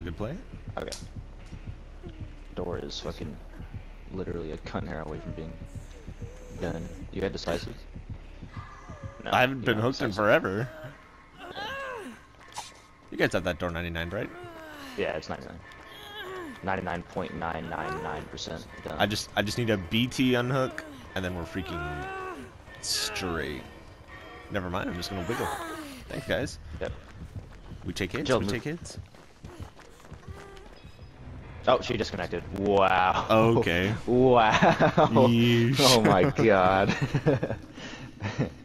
Good play. Okay. Door is fucking literally a cunt hair away from being done. You had decisive? No, I haven't you been don't hooked in decisive. forever. You guys have that door 99, right? Yeah, it's 99. 99.999% done. I just need a BT unhook, and then we're freaking straight. Never mind, I'm just gonna wiggle. Thanks, guys. Yep. We take hits. Jill, We move. take hits. Oh, she disconnected. Wow. Okay. Wow. Yeesh. Oh my god.